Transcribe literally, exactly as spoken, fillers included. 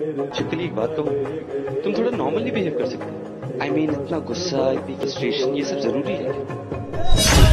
शिकली एक बात कहूँ, तुम थोड़ा नॉर्मली बिहेव कर सकते हो। आई मीन इतना गुस्सा, इतनी फ्रस्ट्रेशन, ये सब जरूरी है क्या?